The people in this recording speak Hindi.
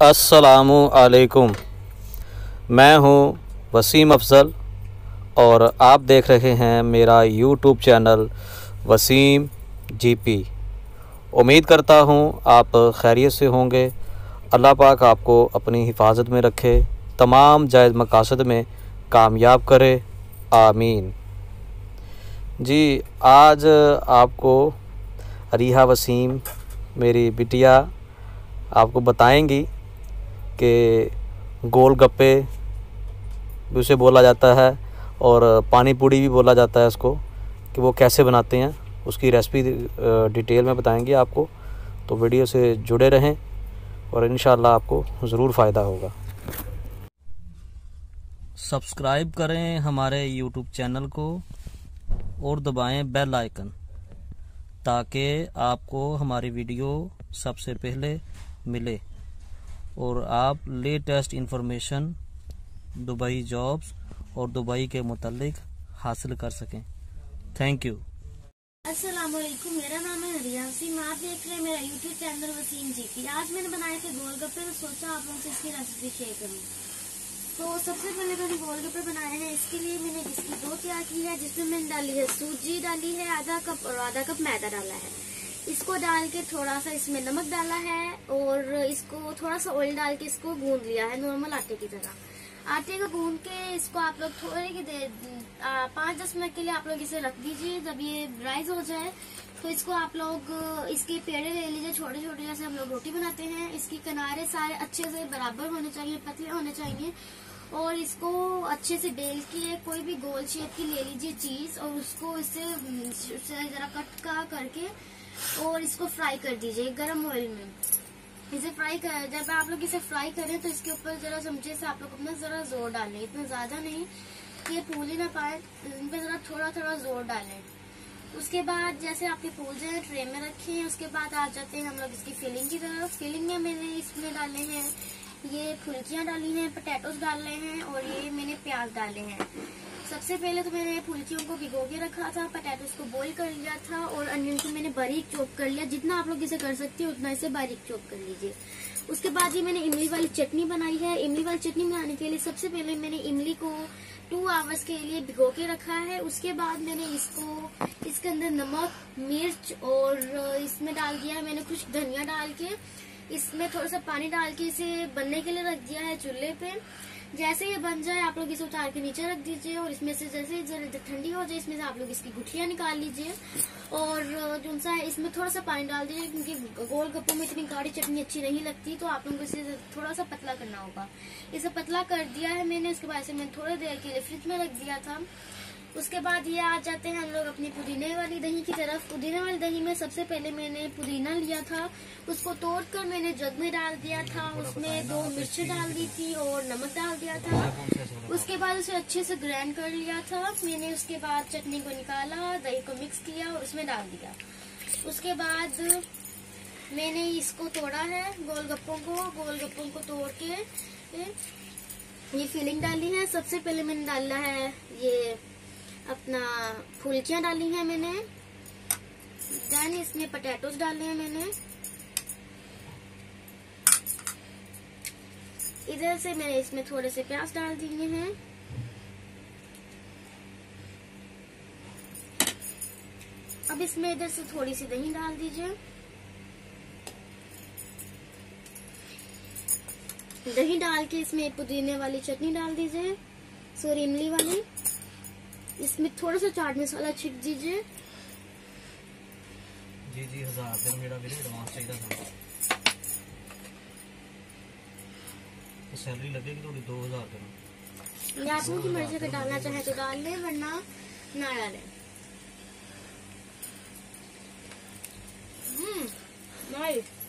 अस्सलामु अलैकुम। मैं हूं वसीम अफज़ल और आप देख रहे हैं मेरा यूट्यूब चैनल वसीम जीपी। उम्मीद करता हूं आप खैरियत से होंगे। अल्लाह पाक आपको अपनी हिफाजत में रखे, तमाम जायज़ मकासद में कामयाब करे, आमीन। जी, आज आपको अरीहा वसीम मेरी बिटिया आपको बताएंगी कि गोलगप्पे भी उसे बोला जाता है और पानी पूड़ी भी बोला जाता है इसको, कि वो कैसे बनाते हैं। उसकी रेसिपी डिटेल में बताएंगे आपको, तो वीडियो से जुड़े रहें और इंशाल्लाह आपको ज़रूर फ़ायदा होगा। सब्सक्राइब करें हमारे यूट्यूब चैनल को और दबाएं बेल आइकन, ताकि आपको हमारी वीडियो सबसे पहले मिले और आप लेटेस्ट इंफॉर्मेशन दुबई जॉब्स और दुबई के मुतालिक हासिल कर सकें। Thank you. अस्सलाम वालेकुम, मेरा नाम है अरीहा वसीम। आप देख रहे हैं मेरा यूट्यूब चैनल वसीम जीपी। आज मैंने बनाए थे गोलगप्पे, तो सोचा आप लोगों से इसकी रेसिपी शेयर करूं। तो सबसे पहले मैंने गोलगप्पे बनाए हैं। इसके लिए मैंने इसकी डो तैयार की है, जिसमें मैंने डाली है सूजी, डाली है आधा कप और आधा कप मैदा डाला है। इसको डाल के थोड़ा सा इसमें नमक डाला है और इसको थोड़ा सा ऑयल डाल के इसको गूंद लिया है नॉर्मल आटे की तरह। आटे को गूंद के इसको आप लोग थोड़े की देर 5-10 मिनट के लिए आप लोग इसे रख दीजिए। जब ये राइज हो जाए तो इसको आप लोग इसके पेड़े ले लीजिए, छोटे छोटे, जैसे हम लोग रोटी बनाते हैं। इसके किनारे सारे अच्छे से बराबर होने चाहिए, पतले होने चाहिए। और इसको अच्छे से बेल के कोई भी गोल शेप की ले लीजिए चीज, और उसको इससे जरा कट करके और इसको फ्राई कर दीजिए गरम ऑयल में। इसे फ्राई कर, जब आप लोग इसे फ्राई करें तो इसके ऊपर जरा चमचे से आप लोग अपना जरा जोर डालें, इतना ज्यादा नहीं कि ये फूल ही ना पाए, इन पे जरा थोड़ा थोड़ा जोर डालें। उसके बाद जैसे आपके फूल जाए ट्रे में रखें। उसके बाद आ जाते हैं हम लोग इसकी फिलिंग की तरफ। फिलिंग में मैंने इसमें डाले हैं, ये फुल्कियां डाली हैं, पोटैटोस डाले हैं और ये मैंने प्याज डाले हैं। सबसे पहले तो मैंने फुल्कियों को भिगो के रखा था, पोटैटोस को बॉईल कर लिया था और अनियन को मैंने बारीक चॉप कर लिया। जितना आप लोग इसे कर सकते हो उतना इसे बारीक चॉप कर लीजिए। उसके बाद ये मैंने इमली वाली चटनी बनाई है। इमली वाली चटनी बनाने के लिए सबसे पहले मैंने इमली को 2 आवर्स के लिए भिगो के रखा है। उसके बाद मैंने इसको इसके अंदर नमक, मिर्च और इसमें डाल दिया है मैंने कुछ धनिया डाल के। इसमें थोड़ा सा पानी डाल के इसे बनने के लिए रख दिया है चूल्हे पे। जैसे ये बन जाए आप लोग इसे उतार के नीचे रख दीजिए और इसमें से जैसे ठंडी हो जाए इसमें से आप लोग इसकी गुठलियां निकाल लीजिए और जो सा है इसमें थोड़ा सा पानी डाल दीजिए, क्योंकि गोलगप्पों में इतनी गाढ़ी चटनी अच्छी नहीं लगती, तो आप लोगों को इसे थोड़ा सा पतला करना होगा। इसे पतला कर दिया है मैंने। उसके बाद इसे मैंने थोड़ी देर के लिए फ्रिज में रख दिया था। उसके बाद ये आ जाते हैं हम लोग अपनी पुदीने वाली दही की तरफ। पुदीने वाली दही में सबसे पहले मैंने पुदीना लिया था, उसको तोड़कर मैंने जग में डाल दिया था। उसमें 2 मिर्ची डाल दी थी और नमक डाल दिया था। उसके बाद उसे अच्छे से ग्राइंड कर लिया था मैंने। उसके बाद चटनी को निकाला, दही को मिक्स किया और उसमें डाल दिया। उसके बाद मैंने इसको तोड़ा है गोलगप्पों को तोड़ के ये फिलिंग डाली है। सबसे पहले मैंने डाला है ये अपना फुल्कियां डाली हैं मैंने, देन इसमें पोटैटोस डाले हैं मैंने। इधर से मैंने इसमें थोड़े से प्याज डाल दिए हैं। अब इसमें इधर से थोड़ी सी दही डाल दीजिए। दही डाल के इसमें पुदीने वाली चटनी डाल दीजिए, सॉरी इमली वाली। इसमें थोड़ा सा चाट मसाला छिट दीजिए। जी 1000 दिन मेरा भी एडवांस चाहिए था, तो सैलरी लगेगी थोड़ी 2000 दिन। आप लोगों की मर्जी अगर डालना चाहे तो डाल लें, वरना ना डालें। नाइस।